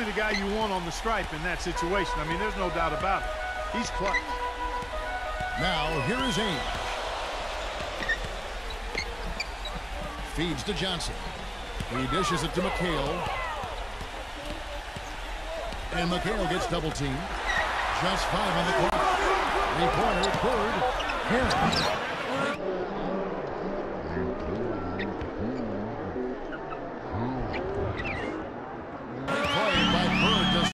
the guy you want on the stripe in that situation. I mean, there's no doubt about it. He's clutch. Now, here is Ainge. Feeds to Johnson. He dishes it to McHale. And McHale gets double teamed. Just 5 on the clock. 3-pointer, third. Here.